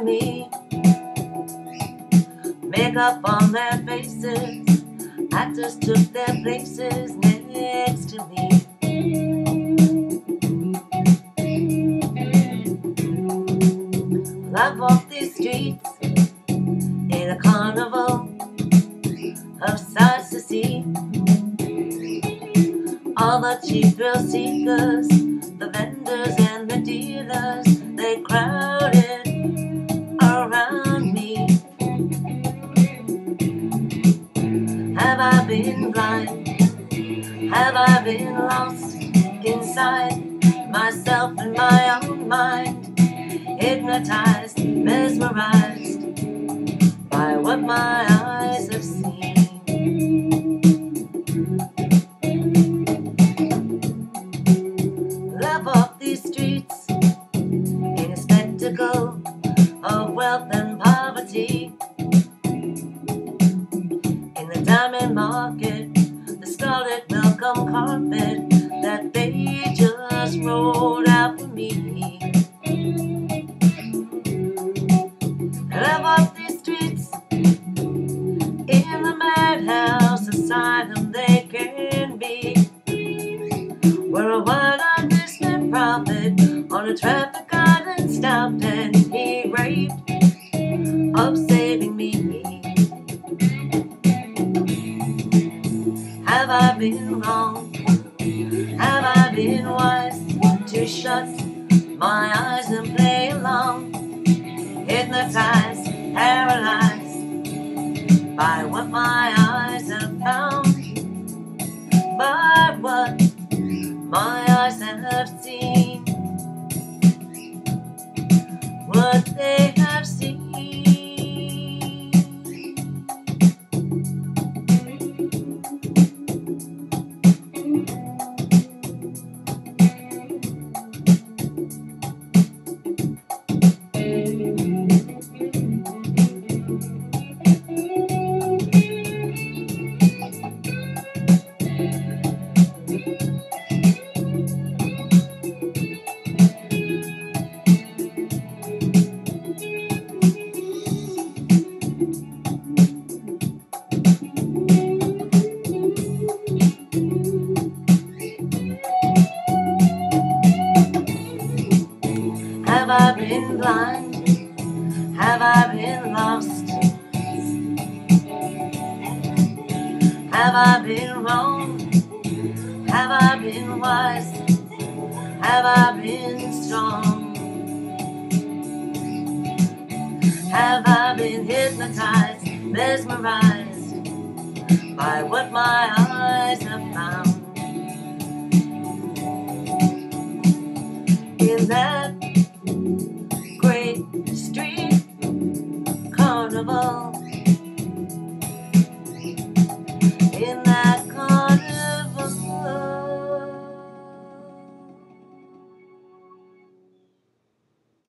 me, makeup on their faces, actors took their places next to me. Well, I've walked these streets in a carnival of sights to see. All the cheap thrill seekers, the vendors and the dealers, they crowded around me. Have I been blind? Have I been lost inside myself and my own mind? Hypnotized, mesmerized by what my eyes have seen. I've walked these streets in a spectacle of wealth and poverty. In the diamond market, the scarlet welcome carpet that they just rolled out for me. And I've walked these streets in the madhouse asylum they can be, where a wild-eyed business prophet on a traffic island stopped and he raved of saving me. Have I been wrong? Have I been wise to shut my eyes and play along? Hypnotized, paralyzed by what my eyes have found, by what my eyes have seen, what they have seen. Have I been blind? Have I been lost? Have I been wrong? Have I been wise? Have I been strong? Have I been hypnotized, mesmerized